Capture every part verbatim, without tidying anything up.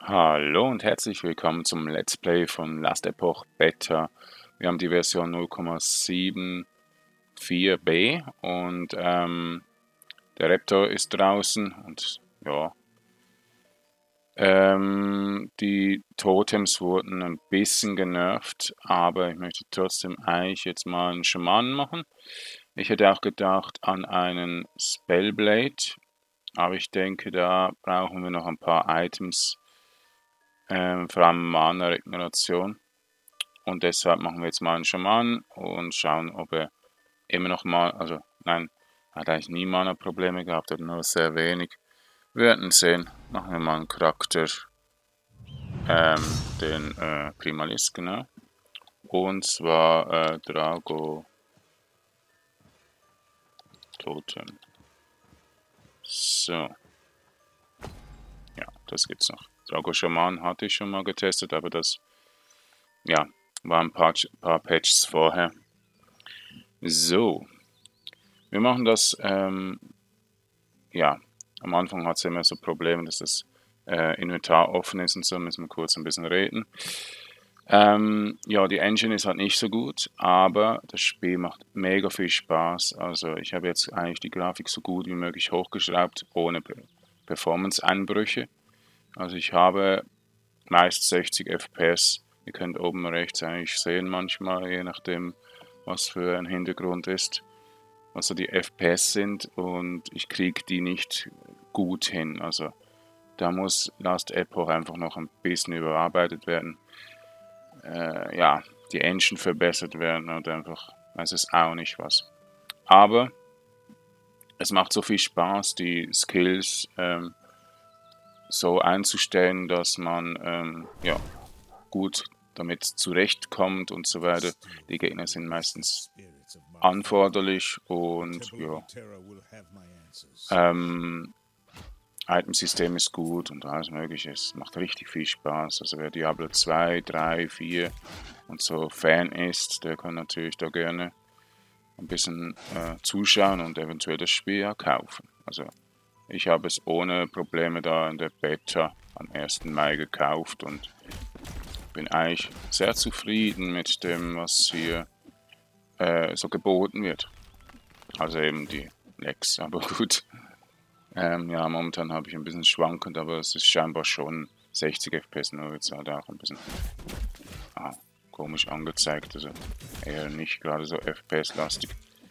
Hallo und herzlich willkommen zum Let's Play von Last Epoch Beta. Wir haben die Version null Komma sieben vier b und ähm, der Raptor ist draußen und ja, ähm, die Totems wurden ein bisschen genervt, aber ich möchte trotzdem eigentlich jetzt mal einen Schamanen machen. Ich hätte auch gedacht an einen Spellblade, aber ich denke, da brauchen wir noch ein paar Items, ähm, vor allem Mana-Regeneration. Und deshalb machen wir jetzt mal einen Schaman und schauen, ob er immer noch mal, also nein, er hat eigentlich nie Mana-Probleme gehabt, hat nur sehr wenig. Wir werden sehen. Machen wir mal einen Charakter, ähm, den äh, Primalist, genau. Und zwar äh, Drago Totem. So, ja, das gibt's noch. Drago Shaman hatte ich schon mal getestet, aber das, ja, war ein paar, paar Patches vorher. So, wir machen das, ähm, ja, am Anfang hat es immer so Probleme, dass das äh, Inventar offen ist und so, müssen wir kurz ein bisschen reden. Ähm, ja, die Engine ist halt nicht so gut, aber das Spiel macht mega viel Spaß. Also ich habe jetzt eigentlich die Grafik so gut wie möglich hochgeschraubt, ohne Performance-Einbrüche. Also ich habe meist sechzig F P S. Ihr könnt oben rechts eigentlich sehen manchmal, je nachdem, was für ein Hintergrund ist, was so die F P S sind, und ich kriege die nicht gut hin. Also da muss Last Epoch einfach noch ein bisschen überarbeitet werden. Äh, ja, die Engine verbessert werden und einfach, weiß es auch nicht was. Aber es macht so viel Spaß, die Skills ähm, so einzustellen, dass man ähm, ja, gut damit zurechtkommt und so weiter. Die Gegner sind meistens anforderlich und ja, ähm, Itemsystem ist gut und alles mögliche. Es macht richtig viel Spaß. Also wer Diablo zwei, drei, vier und so Fan ist, der kann natürlich da gerne ein bisschen äh, zuschauen und eventuell das Spiel ja kaufen. Also ich habe es ohne Probleme da in der Beta am ersten Mai gekauft und bin eigentlich sehr zufrieden mit dem, was hier äh, so geboten wird. Also eben die Lex, aber gut. Ähm, ja, momentan habe ich ein bisschen schwankend, aber es ist scheinbar schon sechzig F P S, nur jetzt halt auch ein bisschen ah, komisch angezeigt, also eher nicht gerade so F P S-lastig.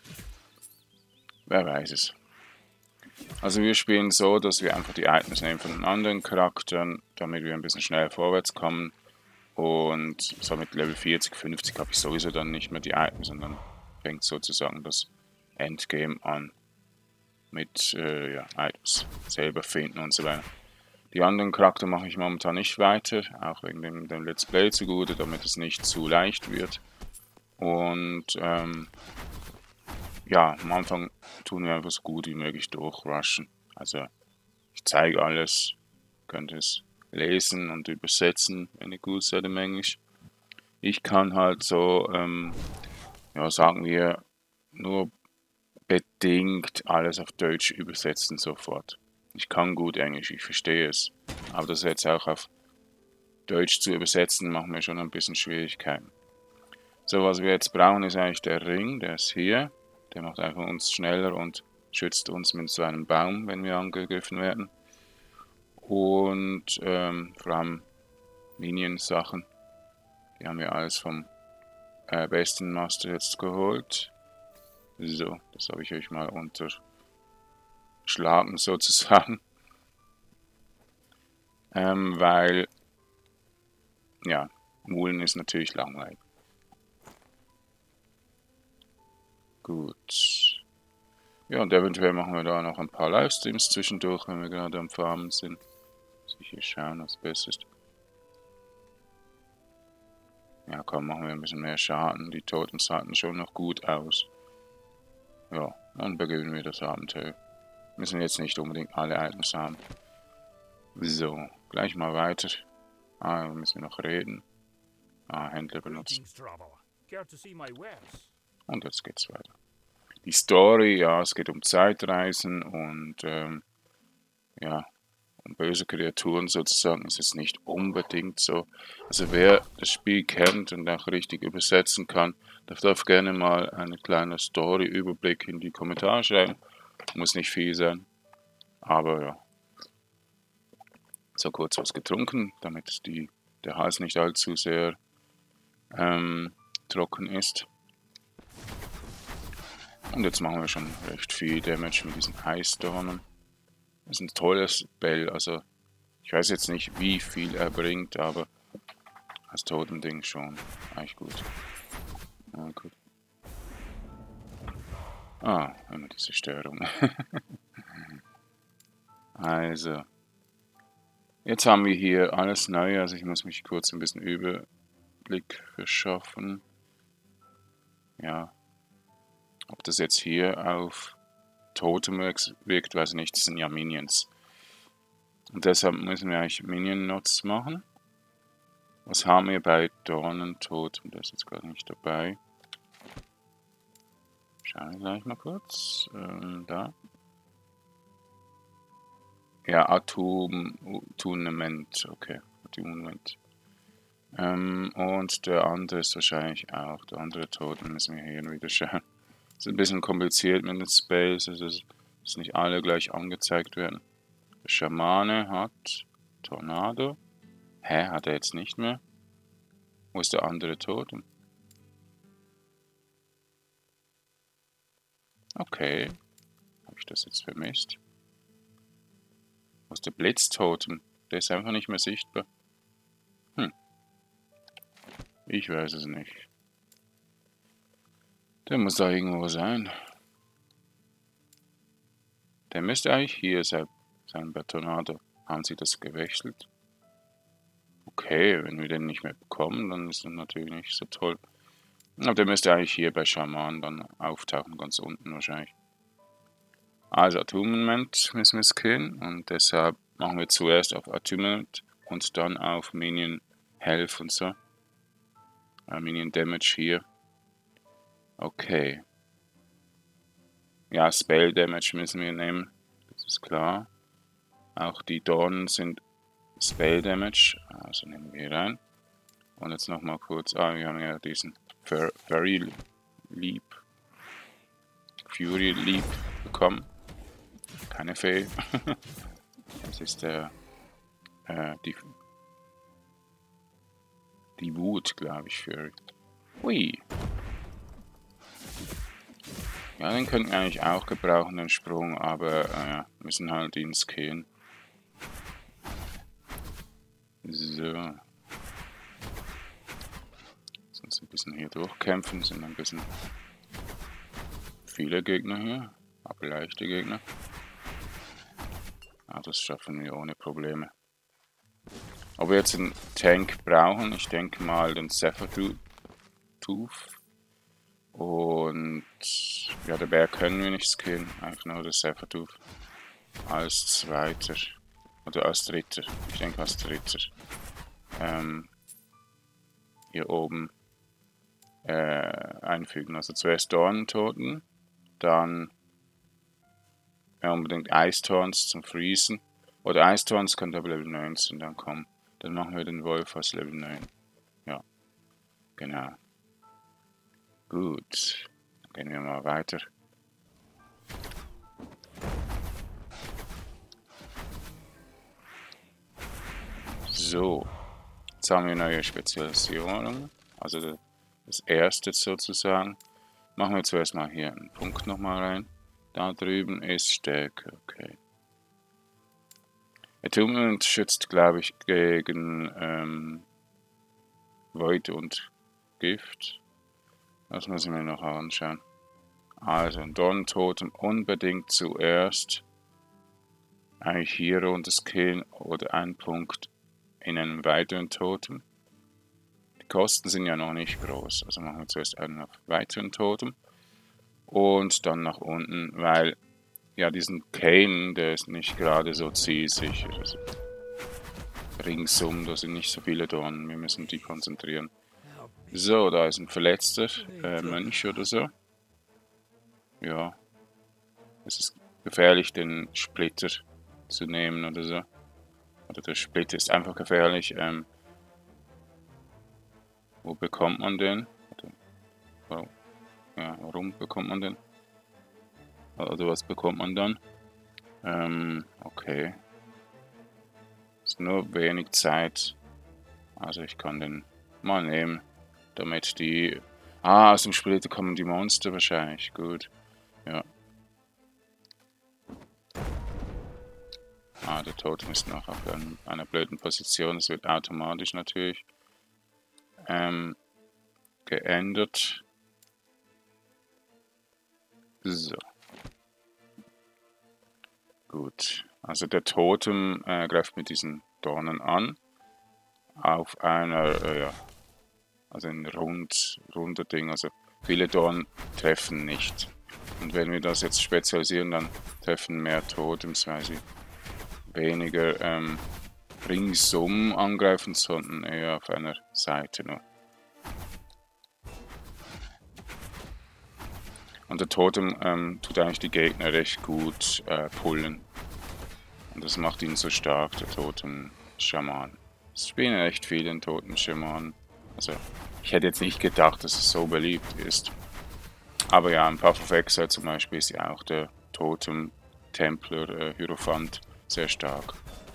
Wer weiß es. Also wir spielen so, dass wir einfach die Items nehmen von den anderen Charakteren, damit wir ein bisschen schnell vorwärts kommen. Und so mit Level vierzig, fünfzig habe ich sowieso dann nicht mehr die Items, sondern fängt sozusagen das Endgame an mit äh, ja, Items selber finden und so weiter. Die anderen Charakter mache ich momentan nicht weiter, auch wegen dem, dem Let's Play zugute, damit es nicht zu leicht wird. Und ähm, ja, am Anfang tun wir einfach so gut wie möglich durchrushen. Also ich zeige alles, könnt es lesen und übersetzen, wenn ihr gut seid im Englisch. Ich kann halt so, ähm, ja, sagen wir, nur bedingt alles auf Deutsch übersetzen sofort. Ich kann gut Englisch, ich verstehe es. Aber das jetzt auch auf Deutsch zu übersetzen, macht mir schon ein bisschen Schwierigkeiten. So, was wir jetzt brauchen, ist eigentlich der Ring, der ist hier. Der macht einfach uns schneller und schützt uns mit so einem Baum, wenn wir angegriffen werden. Und ähm, vor allem Minion-Sachen, die haben wir alles vom äh, besten Master jetzt geholt. So, das habe ich euch mal unterschlagen sozusagen. Ähm, weil, ja, Mulen ist natürlich langweilig. Gut. Ja, und eventuell machen wir da noch ein paar Livestreams zwischendurch, wenn wir gerade am Farmen sind. Sicher schauen, was besser ist. Ja, komm, machen wir ein bisschen mehr Schaden. Die Toten sahen schon noch gut aus. Ja, dann beginnen wir das Abenteuer. Müssen jetzt nicht unbedingt alle Items haben. So, gleich mal weiter. Ah, wir müssen noch reden. Ah, Händler benutzen. Und jetzt geht's weiter. Die Story, ja, es geht um Zeitreisen und ähm, ja, böse Kreaturen sozusagen, ist jetzt nicht unbedingt so. Also wer das Spiel kennt und auch richtig übersetzen kann, der darf gerne mal einen kleinen Story-Überblick in die Kommentare schreiben. Muss nicht viel sein, aber ja. So kurz was getrunken, damit die, der Hals nicht allzu sehr ähm, trocken ist. Und jetzt machen wir schon recht viel Damage mit diesen Eisdornen. Das ist ein tolles Spell, also ich weiß jetzt nicht, wie viel er bringt, aber als Totending schon eigentlich gut. Ja, gut. Ah, immer diese Störung. Also, jetzt haben wir hier alles neu, also ich muss mich kurz ein bisschen Überblick verschaffen. Ja, ob das jetzt hier auf Totem wirkt, weiß ich nicht, das sind ja Minions. Und deshalb müssen wir eigentlich Minion-Nots machen. Was haben wir bei Dornentotem? Das ist jetzt gerade nicht dabei. Schauen wir gleich mal kurz. Ähm, da. Ja, Attunement. Okay, Attunement. Ähm, und der andere ist wahrscheinlich auch. Der andere Totem müssen wir hier wieder schauen. Das ist ein bisschen kompliziert mit den Spells, also dass nicht alle gleich angezeigt werden. Der Schamane hat Tornado. Hä, hat er jetzt nicht mehr? Wo ist der andere Totem? Okay. Habe ich das jetzt vermisst? Wo ist der Blitztotem? Der ist einfach nicht mehr sichtbar. Hm. Ich weiß es nicht. Der muss da irgendwo sein. Der müsste eigentlich hier sein, sein bei Tornado. Haben sie das gewechselt? Okay, wenn wir den nicht mehr bekommen, dann ist das natürlich nicht so toll. Aber der müsste eigentlich hier bei Schaman dann auftauchen, ganz unten wahrscheinlich. Also Attunement müssen wir skillen und deshalb machen wir zuerst auf Attunement und dann auf Minion Health und so. Äh, Minion Damage hier. Okay. Ja, Spell Damage müssen wir nehmen, das ist klar. Auch die Dornen sind Spell Damage, also nehmen wir hier rein. Und jetzt nochmal kurz, ah, wir haben ja diesen Fury Leap, Fury Leap bekommen. Keine Fee. Das ist der, äh, die, die Wut, glaube ich, Fury. Hui. Ja, den könnten wir eigentlich auch gebrauchen, den Sprung, aber äh, müssen halt ihn skillen. So. Sonst ein bisschen hier durchkämpfen, sind ein bisschen viele Gegner hier, aber leichte Gegner. Ah, das schaffen wir ohne Probleme. Ob wir jetzt einen Tank brauchen, ich denke mal den Sabertooth. Und ja, der Bär können wir nicht skillen, einfach nur der Sabertooth. Als zweiter. Oder als dritter. Ich denke als dritter. Ähm, hier oben äh, einfügen. Also zuerst Dornentoten, dann ja, unbedingt Eistorns zum Freezen. Oder Eistorns kann aber Level neunzehn dann kommen. Dann machen wir den Wolf als Level neun. Ja, genau. Gut, dann gehen wir mal weiter. So, jetzt haben wir neue Spezialisationen, also das erste sozusagen. Machen wir zuerst mal hier einen Punkt nochmal rein. Da drüben ist Stärke, okay. Attunement schützt, glaube ich, gegen ähm, Void und Gift. Das müssen wir noch anschauen. Also ein Dornentotem unbedingt zuerst eigentlich hier runter skillen oder einen Punkt in einem weiteren Totem. Die Kosten sind ja noch nicht groß, also machen wir zuerst einen auf weiteren Totem und dann nach unten, weil ja diesen Kane, der ist nicht gerade so zielsicher. Also ringsum, da sind nicht so viele Dornen, wir müssen die konzentrieren. So, da ist ein verletzter äh, Mönch oder so. Ja, es ist gefährlich, den Splitter zu nehmen oder so. Oder der Split ist einfach gefährlich. Ähm, wo bekommt man den? Oder, ja, warum bekommt man den? Also was bekommt man dann? Ähm, okay. Ist nur wenig Zeit. Also ich kann den mal nehmen, damit die... Ah, aus dem Splitter kommen die Monster wahrscheinlich. Gut. Ja. Ah, der Totem ist noch auf einem, einer blöden Position. Das wird automatisch natürlich ähm, geändert. So. Gut. Also der Totem äh, greift mit diesen Dornen an. Auf einer, äh, ja, also ein rund, runder Ding. Also viele Dornen treffen nicht. Und wenn wir das jetzt spezialisieren, dann treffen mehr Totems, weil sie weniger ähm, ringsum angreifen, sondern eher auf einer Seite nur. Und der Totem ähm, tut eigentlich die Gegner recht gut äh, pullen. Und das macht ihn so stark, der Totem-Schaman. Es spielen echt viele Totem-Schamanen. Also, ich hätte jetzt nicht gedacht, dass es so beliebt ist. Aber ja, im Path of Exile zum Beispiel ist ja auch der Totem-Templer äh, Hierophant sehr stark.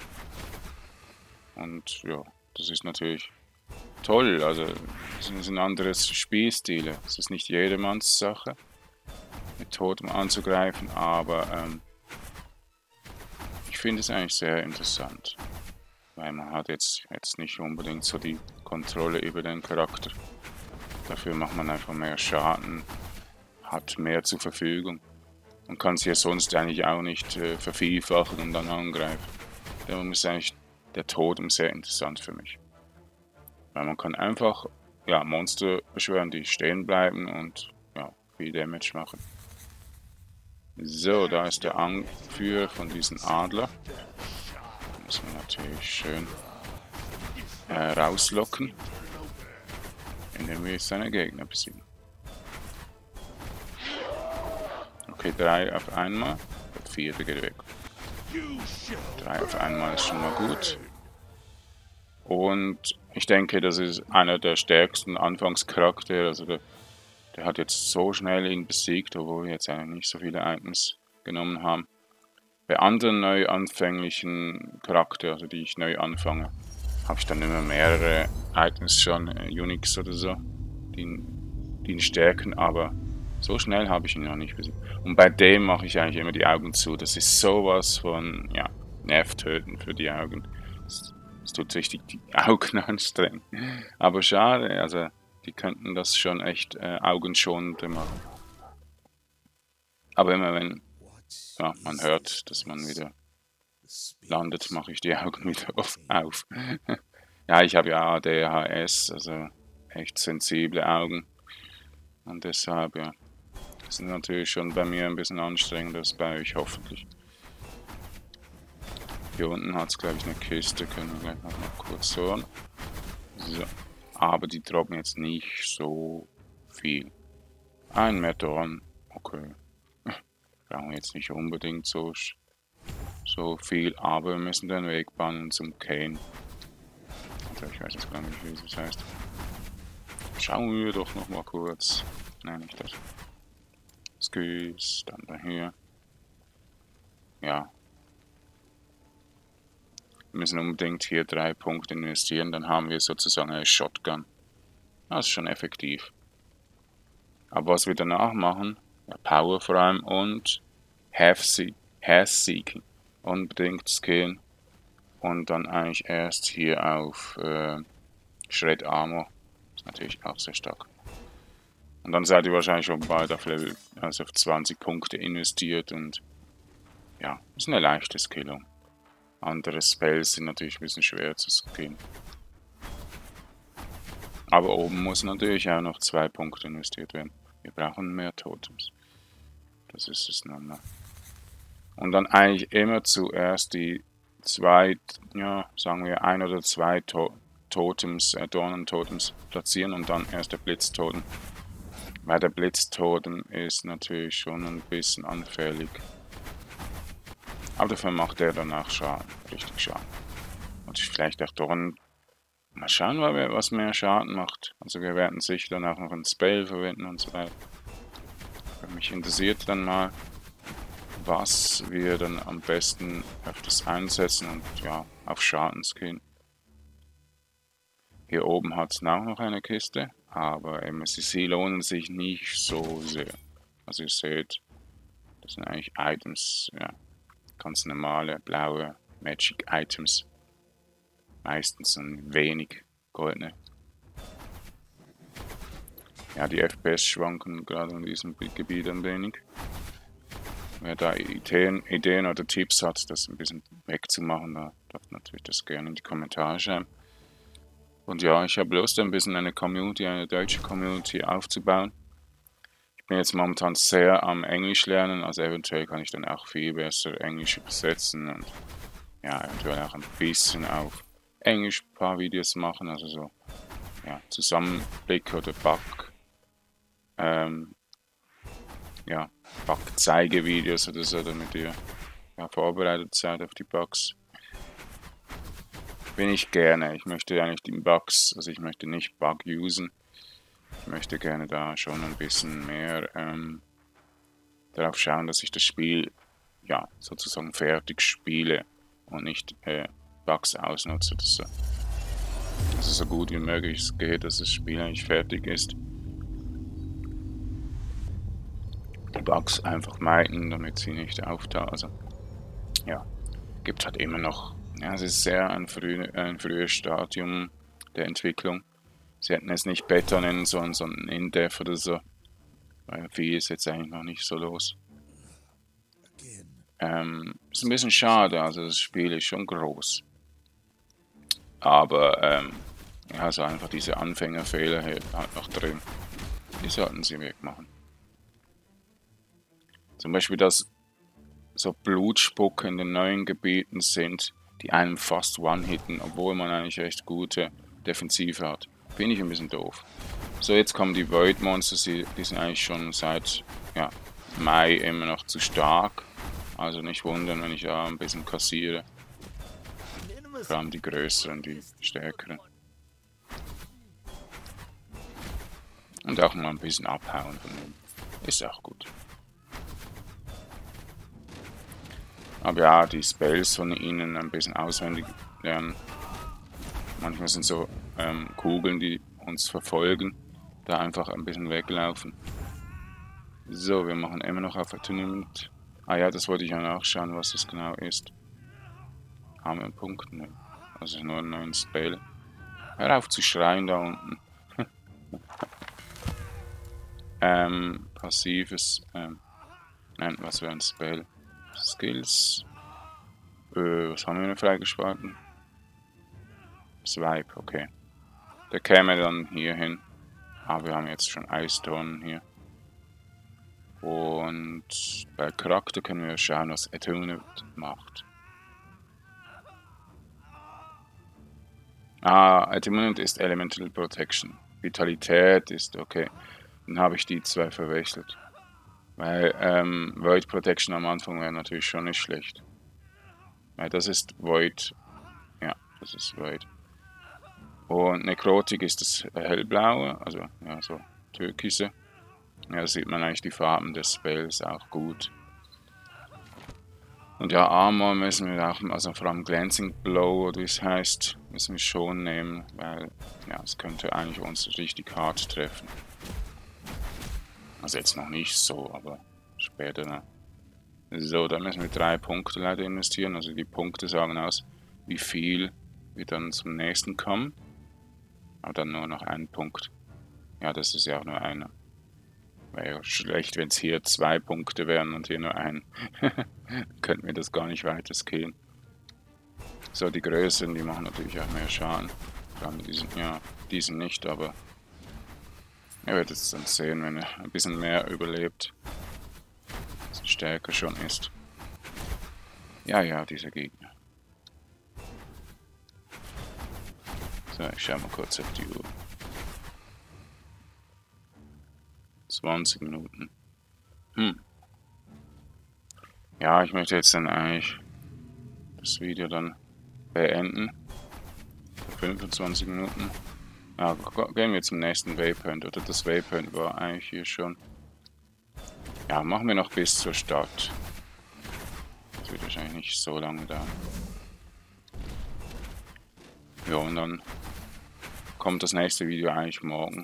Und ja, das ist natürlich toll. Also, es ist ein anderes Spielstil. Es ist nicht jedermanns Sache, mit Totem anzugreifen, aber ähm, ich finde es eigentlich sehr interessant. Weil man hat jetzt, jetzt nicht unbedingt so die Kontrolle über den Charakter. Dafür macht man einfach mehr Schaden, hat mehr zur Verfügung und kann sich ja sonst eigentlich auch nicht äh, vervielfachen und dann angreifen. Darum ist eigentlich der Totem sehr interessant für mich. Weil man kann einfach ja, Monster beschwören, die stehen bleiben und ja, viel Damage machen. So, da ist der Anführer von diesen Adler. Da muss man natürlich schön äh, rauslocken, indem wir seine Gegner besiegen. Okay, drei auf einmal. Der vierte geht weg. Drei auf einmal ist schon mal gut. Und ich denke, das ist einer der stärksten Anfangscharaktere. Also der, der hat jetzt so schnell ihn besiegt, obwohl wir jetzt eigentlich nicht so viele Items genommen haben. Bei anderen neu anfänglichen Charakteren, also die ich neu anfange, habe ich dann immer mehrere Items schon, äh, Unix oder so, die, die ihn stärken, aber so schnell habe ich ihn noch nicht besiegt. Und bei dem mache ich eigentlich immer die Augen zu. Das ist sowas von, ja, nervtötend für die Augen. Das, das tut richtig die Augen anstrengen. Aber schade, also die könnten das schon echt äh, augenschonend machen. Aber immer wenn ja, man hört, dass man wieder landet, mache ich die Augen wieder auf. Ja, ich habe ja A D H S, also echt sensible Augen. Und deshalb, ja, das ist natürlich schon bei mir ein bisschen anstrengender als bei euch, hoffentlich. Hier unten hat es, glaube ich, eine Kiste, können wir gleich noch mal kurz hören. So. Aber die droppen jetzt nicht so viel. Ein Meteoron, okay. Brauchen wir jetzt nicht unbedingt so, so viel, aber wir müssen den Weg bannen zum Kane. Also ich weiß jetzt gar nicht, wie das heißt. Schauen wir doch noch mal kurz. Nein, nicht das. Skis, dann daher. Ja. Wir müssen unbedingt hier drei Punkte investieren, dann haben wir sozusagen eine Shotgun. Das ist schon effektiv. Aber was wir danach machen, ja, Power vor allem und Half-Seeking. Unbedingt skillen. Und dann eigentlich erst hier auf äh, Shred Armor. Ist natürlich auch sehr stark. Und dann seid ihr wahrscheinlich schon bald auf Level, also auf zwanzig Punkte investiert und ja, ist eine leichte Skillung. Andere Spells sind natürlich ein bisschen schwer zu skillen. Aber oben muss natürlich auch noch zwei Punkte investiert werden. Wir brauchen mehr Totems. Das ist es nochmal. Und dann eigentlich immer zuerst die zwei, ja, sagen wir ein oder zwei to Totems, äh, Dornentotems platzieren und dann erst der Blitztotem. Weil der Blitztotem ist natürlich schon ein bisschen anfällig. Aber dafür macht er danach Schaden, richtig Schaden. Und vielleicht auch Dorn. Mal schauen, was mehr Schaden macht. Also wir werden sicher dann auch noch ein Spell verwenden und so weiter. Mich interessiert dann mal, was wir dann am besten öfters einsetzen und ja, auf Schadens gehen. Hier oben hat es auch noch eine Kiste, aber M S C lohnen sich nicht so sehr. Also ihr seht, das sind eigentlich Items, ja, ganz normale, blaue Magic Items. Meistens ein wenig goldene. Ja, die F P S schwanken gerade in diesem Gebiet ein wenig. Wer da Ideen, Ideen oder Tipps hat, das ein bisschen wegzumachen, da darf natürlich das gerne in die Kommentare schreiben. Und ja, ich habe Lust, ein bisschen eine Community, eine deutsche Community aufzubauen. Ich bin jetzt momentan sehr am Englisch lernen, also eventuell kann ich dann auch viel besser Englisch übersetzen und ja, eventuell auch ein bisschen auf Englisch ein paar Videos machen, also so ja, Zusammenblick oder Back, ähm, ja, Backzeigevideos oder so, damit ihr ja, vorbereitet seid auf die Bugs. Bin ich gerne. Ich möchte eigentlich die Bugs, also ich möchte nicht Bug usen. Ich möchte gerne da schon ein bisschen mehr ähm, darauf schauen, dass ich das Spiel ja sozusagen fertig spiele und nicht äh, Bugs ausnutze oder so. Also so gut wie möglich geht, dass das Spiel eigentlich fertig ist. Die Bugs einfach meiden, damit sie nicht auftauchen. Also ja, gibt halt immer noch. Ja, es ist sehr ein, früh, ein frühes Stadium der Entwicklung. Sie hätten es nicht Beta nennen sollen, sondern In-Dev oder so. Weil viel ist jetzt eigentlich noch nicht so los. Ähm, ist ein bisschen schade, also das Spiel ist schon groß. Aber, ähm, ja, so einfach diese Anfängerfehler halt noch drin. Die sollten sie wegmachen. Zum Beispiel, dass so Blutspucke in den neuen Gebieten sind, die einem fast one-hitten, obwohl man eigentlich echt gute Defensive hat. Finde ich ein bisschen doof. So, jetzt kommen die Void Monsters, die, die sind eigentlich schon seit ja, Mai immer noch zu stark. Also nicht wundern, wenn ich ja ein bisschen kassiere. Vor allem die größeren, die stärkeren. Und auch mal ein bisschen abhauen von denen. Ist auch gut. Aber ja, die Spells von ihnen ein bisschen auswendig lernen. Manchmal sind so ähm, Kugeln, die uns verfolgen. Da einfach ein bisschen weglaufen. So, wir machen immer noch auf Attunement. Ah ja, das wollte ich ja nachschauen, was das genau ist. Haben wir einen Punkt? Ne. Also nur einen neuen Spell. Hör auf zu schreien da unten. ähm, passives, ähm, nein, was wäre ein Spell? Skills. Äh, was haben wir denn freigeschalten? Swipe, okay. Der käme dann hier hin. Aber wir haben jetzt schon Eisdornen hier. Und bei Charakter können wir schauen, was Attunement macht. Ah, Attunement ist Elemental Protection. Vitalität ist okay. Dann habe ich die zwei verwechselt. Weil ähm, Void Protection am Anfang wäre natürlich schon nicht schlecht. Weil das ist Void. Ja, das ist Void. Und Nekrotik ist das hellblaue, also ja, so türkise. Ja, da sieht man eigentlich die Farben des Spells auch gut. Und ja, Armor müssen wir auch, also vor allem Glancing Blow, oder wie es heißt, müssen wir schon nehmen, weil ja, es könnte eigentlich uns richtig hart treffen. Also jetzt noch nicht so, aber später dann. So, da müssen wir drei Punkte leider investieren, also die Punkte sagen aus, wie viel wir dann zum nächsten kommen. Aber dann nur noch ein Punkt. Ja, das ist ja auch nur einer. Wäre ja schlecht, wenn es hier zwei Punkte wären und hier nur ein. Könnten wir das gar nicht weiter skillen. So, die Größeren, die machen natürlich auch mehr Schaden. Vor allem diesen, ja, diesen nicht, aber ihr werdet es dann sehen, wenn er ein bisschen mehr überlebt. Dass er stärker schon ist. Ja, ja, dieser Gegner. So, ich schau mal kurz auf die Uhr. zwanzig Minuten. Hm. Ja, ich möchte jetzt dann eigentlich das Video dann beenden. fünfundzwanzig Minuten. Ja, gehen wir zum nächsten Waypoint. Oder das Waypoint war eigentlich hier schon. Ja, machen wir noch bis zur Stadt. Das wird wahrscheinlich nicht so lange dauern. Ja, und dann kommt das nächste Video eigentlich morgen.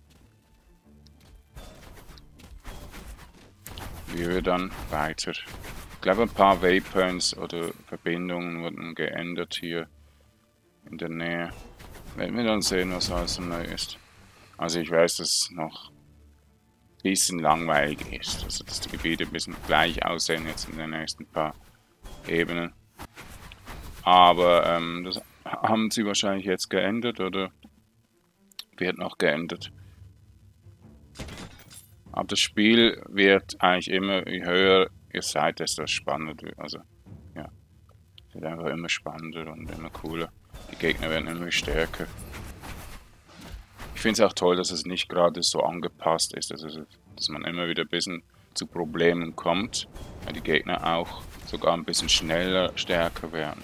Wie wir dann weiter. Ich glaube, ein paar Waypoints oder Verbindungen wurden geändert hier in der Nähe. Werden wir dann sehen, was alles so neu ist. Also ich weiß, dass es noch ein bisschen langweilig ist. Also dass die Gebiete ein bisschen gleich aussehen jetzt in den nächsten paar Ebenen. Aber ähm, das haben sie wahrscheinlich jetzt geändert oder wird noch geändert. Aber das Spiel wird eigentlich immer, je höher ihr seid, desto spannender. Also, ja. Es wird einfach immer spannender und immer cooler. Die Gegner werden immer stärker. Ich finde es auch toll, dass es nicht gerade so angepasst ist. Also, dass man immer wieder ein bisschen zu Problemen kommt. Weil die Gegner auch sogar ein bisschen schneller, stärker werden.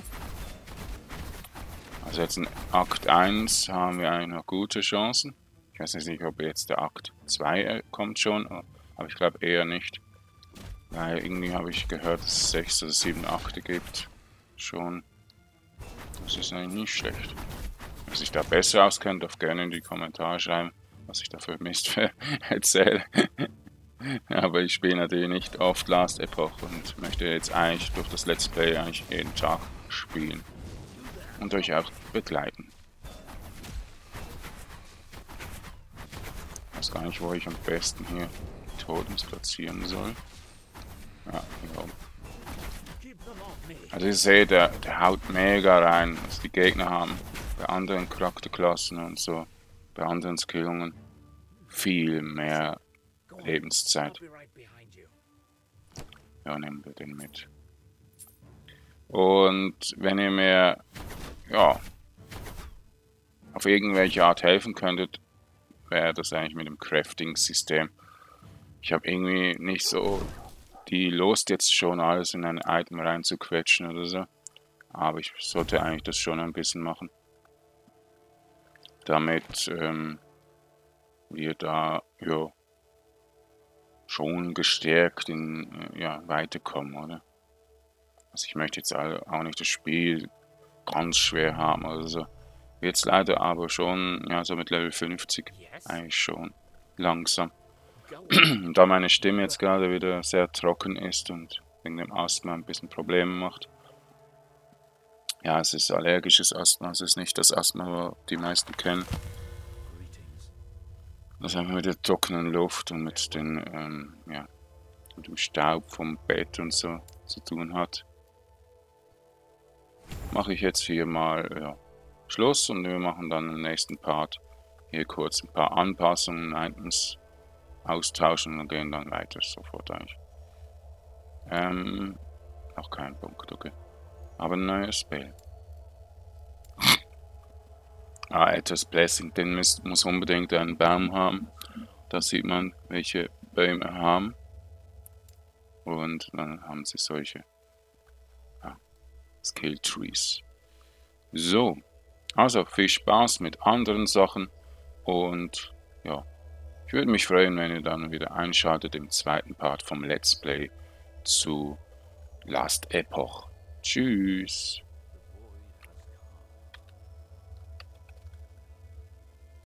Also jetzt in Akt eins haben wir eigentlich noch gute Chancen. Ich weiß nicht, ob jetzt der Akt zwei kommt schon, aber ich glaube eher nicht. Weil irgendwie habe ich gehört, dass es sechs oder sieben Akte gibt. Schon. Das ist eigentlich nicht schlecht. Wer sich da besser auskennt, darf gerne in die Kommentare schreiben, was ich da für Mist erzähle. Aber ich spiele natürlich nicht oft Last Epoch und möchte jetzt eigentlich durch das Let's Play eigentlich jeden Tag spielen. Und euch auch begleiten. Ich weiß gar nicht, wo ich am besten hier die Totems platzieren soll. Ja, hier oben. Also ihr seht, der, der haut mega rein, was die Gegner haben. Bei anderen Charakterklassen und so, bei anderen Skillungen viel mehr Lebenszeit. Ja, nehmen wir den mit. Und wenn ihr mir, ja, auf irgendwelche Art helfen könntet, wäre das eigentlich mit dem Crafting-System. Ich habe irgendwie nicht so die Lust, jetzt schon alles in ein Item reinzuquetschen oder so. Aber ich sollte eigentlich das schon ein bisschen machen. Damit ähm, wir da ja, schon gestärkt in, äh, ja, weiterkommen, oder? Also ich möchte jetzt auch nicht das Spiel ganz schwer haben oder so. Jetzt leider aber schon, ja, so mit Level fünfzig eigentlich schon langsam. Da meine Stimme jetzt gerade wieder sehr trocken ist und wegen dem Asthma ein bisschen Probleme macht. Ja, es ist allergisches Asthma, es ist nicht das Asthma, was die meisten kennen. Das einfach mit der trockenen Luft und mit, den, ähm, ja, mit dem Staub vom Bett und so zu tun hat. Mache ich jetzt hier mal ja, Schluss und wir machen dann im nächsten Part hier kurz ein paar Anpassungen, Items austauschen und gehen dann weiter sofort eigentlich. Ähm, noch kein Punkt, okay. Aber ein neues Spell. Ah, etwas Blessing, den muss, muss unbedingt einen Baum haben. Da sieht man, welche Bäume haben. Und dann haben sie solche ja, Skill Trees. So, also viel Spaß mit anderen Sachen und ja, ich würde mich freuen, wenn ihr dann wieder einschaltet im zweiten Part vom Let's Play zu Last Epoch. Tschüss!